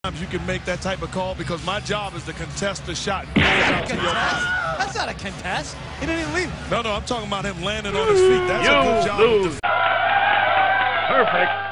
you can make that type of call because my job is to contest the shot and throw it out to your body. That's not a contest. He didn't even leave. No, I'm talking about him landing on his feet. That's a good job. Perfect.